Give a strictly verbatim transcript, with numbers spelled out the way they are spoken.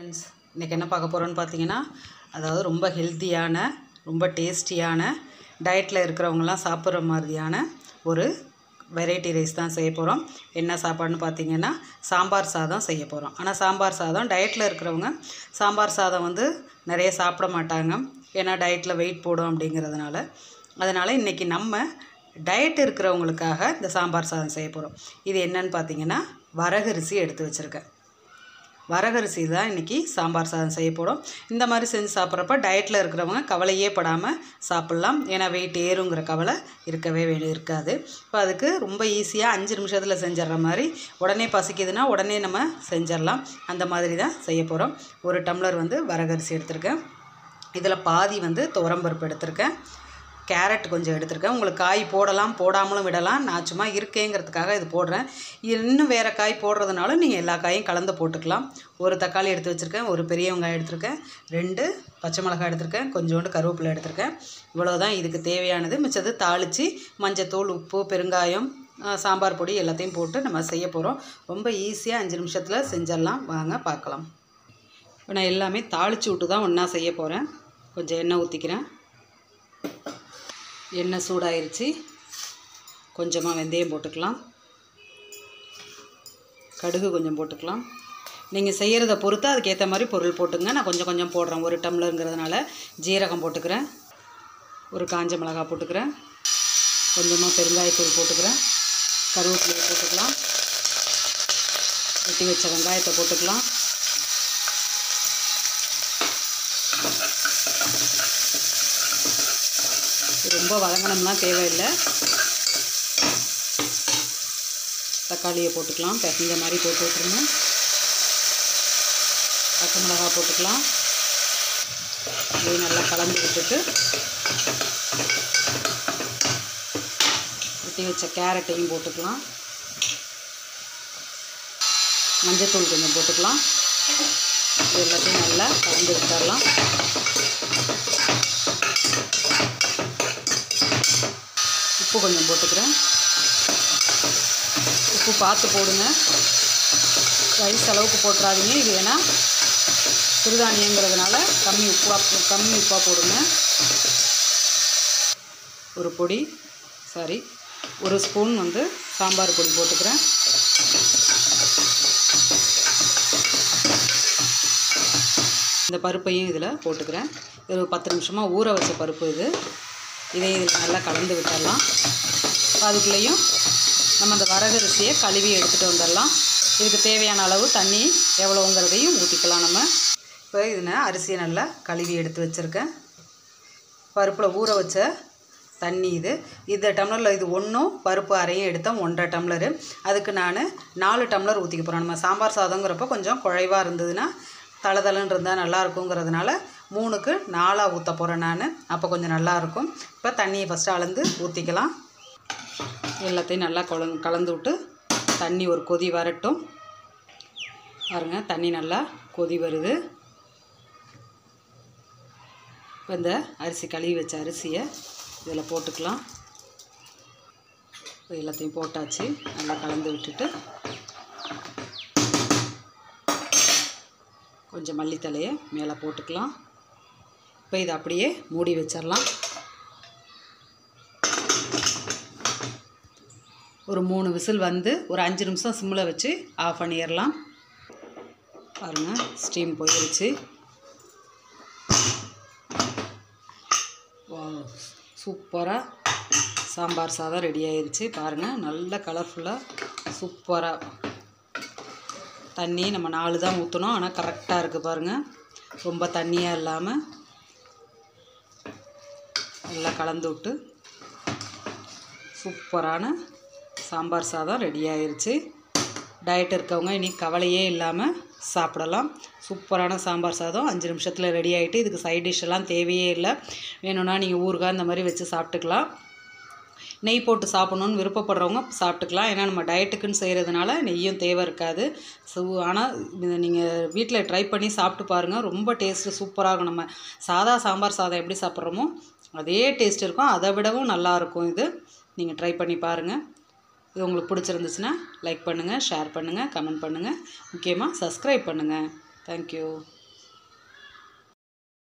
Friends, இன்றைக்கி என்ன பார்க்க போகிறோன்னு பார்த்தீங்கன்னா, அதாவது ரொம்ப ஹெல்த்தியான, ரொம்ப டேஸ்டியான, டயட்டில் இருக்கிறவங்களாம் சாப்பிட்ற மாதிரியான ஒரு வெரைட்டி ரைஸ் தான் செய்ய போகிறோம். என்ன சாப்பாடுன்னு பார்த்தீங்கன்னா, சாம்பார் சாதம் செய்ய போகிறோம். ஆனால் சாம்பார் சாதம் டயட்டில் இருக்கிறவங்க சாம்பார் சாதம் வந்து நிறைய சாப்பிட மாட்டாங்க. ஏன்னா டயட்டில் வெயிட் போடும் அப்படிங்கிறதுனால. அதனால் இன்றைக்கி நம்ம டயட் இருக்கிறவங்களுக்காக இந்த சாம்பார் சாதம் செய்ய போகிறோம். இது என்னன்னு பார்த்தீங்கன்னா, வரகரிசி எடுத்து வச்சுருக்கேன். வரகரிசி தான் இன்றைக்கி சாம்பார் சாதம் செய்ய போகிறோம். இந்த மாதிரி செஞ்சு சாப்பிட்றப்ப டயட்டில் இருக்கிறவங்க கவலையே படாமல் சாப்பிட்லாம். ஏன்னா வெயிட் ஏறுங்கிற கவலை இருக்கவே வே இருக்காது. இப்போ அதுக்கு ரொம்ப ஈஸியாக அஞ்சு நிமிஷத்தில் செஞ்சிட்ற மாதிரி, உடனே பசிக்குதுன்னா உடனே நம்ம செஞ்சிடலாம். அந்த மாதிரி தான் செய்ய போகிறோம். ஒரு டம்ளர் வந்து வரகரிசி எடுத்திருக்கேன். இதில் பாதி வந்து துவரம்பருப்பு எடுத்திருக்கேன். கேரட் கொஞ்சம் எடுத்திருக்கேன். உங்களுக்கு காய் போடலாம், போடாமலும் விடலாம். நான் சும்மா இருக்கேங்கிறதுக்காக இது போடுறேன். இன்னும் வேறு காய் போடுறதுனால நீங்கள் எல்லா காயும் கலந்து போட்டுக்கலாம். ஒரு தக்காளி எடுத்து வச்சுருக்கேன். ஒரு பெரிய வெங்காயம் எடுத்திருக்கேன். ரெண்டு பச்சை மிளகாய் எடுத்திருக்கேன். கொஞ்சோண்டு கருவேப்பிலை எடுத்திருக்கேன். இவ்வளோதான் இதுக்கு தேவையானது. மிச்சது தாளித்து மஞ்சத்தூள், உப்பு, பெருங்காயம், சாம்பார் பொடி எல்லாத்தையும் போட்டு நம்ம செய்ய போகிறோம். ரொம்ப ஈஸியாக அஞ்சு நிமிஷத்தில் செஞ்சிடலாம். வாங்க பார்க்கலாம். இப்போ நான் எல்லாமே தாளித்து விட்டு தான் ஒன்றா செய்ய போகிறேன். கொஞ்சம் எண்ணெய் ஊற்றிக்கிறேன். எண்ணெய் சூடாயிருச்சு. கொஞ்சமாக வெந்தயம் போட்டுக்கலாம். கடுகு கொஞ்சம் போட்டுக்கலாம். நீங்கள் செய்கிறத பொறுத்து அதுக்கேற்ற மாதிரி பொருள் போட்டுங்க. நான் கொஞ்சம் கொஞ்சம் போடுறேன். ஒரு டம்ளருங்கிறதுனால ஜீரகம் போட்டுக்கிறேன். ஒரு காஞ்ச மிளகாய் போட்டுக்கிறேன். கொஞ்சமாக பெருங்காயத்தூள் போட்டுக்கிறேன். கருவேப்பிலையை போட்டுக்கலாம். வெட்டி வச்ச வெங்காயத்தை போட்டுக்கலாம். ரொம்ப வதங்கணும்லாம் தேவையில்லை. தக்காளியை போட்டுக்கலாம். பிசைஞ்ச மாதிரி போட்டு விட்டுருங்க. பச்சை மிளகாய் போட்டுக்கலாம். இதையும் நல்லா கலந்து விட்டுட்டு வெட்டி வச்ச கேரட்டையும் போட்டுக்கலாம். மஞ்சத்தூள் கொஞ்சம் போட்டுக்கலாம். இது எல்லாத்தையும் நல்லா கலந்து விட்டுடலாம். உப்பு கொஞ்சம் போட்டுக்கிறேன். உப்பு பார்த்து போடுங்க. ரைஸ் அளவுக்கு போட்டுறாதீங்க. இது ஏன்னா சிறுதானியங்கிறதுனால கம்மி உப்பாக கம்மி உப்பாக போடுங்க. ஒரு பொடி சாரி ஒரு ஸ்பூன் வந்து சாம்பார் பொடி போட்டுக்கிறேன். இந்த பருப்பையும் இதில் போட்டுக்கிறேன். இது ஒரு பத்து நிமிஷமாக ஊற வச்ச பருப்பு இது. இதையும் இதில் நல்லா கலந்து விட்டுடலாம். அதுக்குள்ளேயும் நம்ம அந்த வரகரிசியை கழுவி எடுத்துகிட்டு வந்துடலாம். இதுக்கு தேவையான அளவு தண்ணி எவ்வளோங்கிறதையும் ஊற்றிக்கலாம் நம்ம. இப்போ இதுனா அரிசியை நல்லா கழுவி எடுத்து வச்சுருக்கேன். பருப்பில் ஊற வச்ச தண்ணி இது. இந்த டம்ளரில் இது ஒன்றும் பருப்பு அரையும் எடுத்தோம் ஒன்றரை டம்ளரு. அதுக்கு நான் நாலு டம்ளர் ஊற்றிக்க போகிறோம். நம்ம சாம்பார் சாதங்கிறப்ப கொஞ்சம் குழைவாக இருந்ததுன்னா தளதளன்னு இருந்தால் நல்லா இருக்குங்கிறதுனால மூணுக்கு நாலாக ஊற்ற போகிறேன் நான். அப்போ கொஞ்சம் நல்லாயிருக்கும். இப்போ தண்ணியை ஃபஸ்ட்டு அளந்து ஊற்றிக்கலாம். எல்லாத்தையும் நல்லா கொல கலந்து விட்டு தண்ணி ஒரு கொதி வரட்டும். பாருங்க, தண்ணி நல்லா கொதி வருது. இப்போ இந்த அரிசி கழுவி வச்ச அரிசியை இதில் போட்டுக்கலாம். எல்லாத்தையும் போட்டாச்சு. நல்லா கலந்து விட்டுட்டு கொஞ்சம் மல்லித்தலையை மேலே போட்டுக்கலாம். இப்போ இதை அப்படியே மூடி வச்சிடலாம். ஒரு மூணு விசில் வந்து ஒரு அஞ்சு நிமிஷம் சிம்மில் வச்சு ஆஃப் பண்ணிடலாம். பாருங்கள், ஸ்டீம் போயிடுச்சு. சூப்பராக சாம்பார் சாதம் ரெடி ஆயிடுச்சு. பாருங்கள், நல்ல கலர்ஃபுல்லாக சூப்பராக. தண்ணி நம்ம நாலு தான் ஊற்றணும். ஆனால் கரெக்டாக இருக்குது பாருங்கள். ரொம்ப தண்ணியாக இல்லாமல் நல்லா கலந்து விட்டு சூப்பரான சாம்பார் சாதம் ரெடி ஆயிடுச்சு. டயட் இருக்கவங்க இனி கவலையே இல்லாமல் சாப்பிடலாம். சூப்பரான சாம்பார் சாதம் அஞ்சு நிமிஷத்தில் ரெடி ஆகிட்டு. இதுக்கு சைட் டிஷ் எல்லாம் தேவையே இல்லை. வேணும்னா நீங்கள் ஊறுகாய் இந்த மாதிரி வச்சு சாப்பிட்டுக்கலாம். நெய் போட்டு சாப்பிட்ணுன்னு விருப்பப்படுறவங்க சாப்பிட்டுக்கலாம். ஏன்னா நம்ம டயட்டுக்குன்னு செய்கிறதுனால நெய்யும் தேவை இருக்காது. ஸோ ஆனால் நீங்கள் வீட்டில் ட்ரை பண்ணி சாப்பிட்டு பாருங்கள். ரொம்ப டேஸ்ட்டு சூப்பராக இருக்கும். நம்ம சாதா சாம்பார் சாதம் எப்படி சாப்பிட்றோமோ அதே டேஸ்ட் இருக்கும். அதை விடவும் நல்லாயிருக்கும். இது நீங்கள் ட்ரை பண்ணி பாருங்கள். இது உங்களுக்கு பிடிச்சிருந்துச்சுன்னா லைக் பண்ணுங்கள், ஷேர் பண்ணுங்கள், கமெண்ட் பண்ணுங்கள். முக்கியமாக சப்ஸ்கிரைப் பண்ணுங்கள். தேங்க்யூ.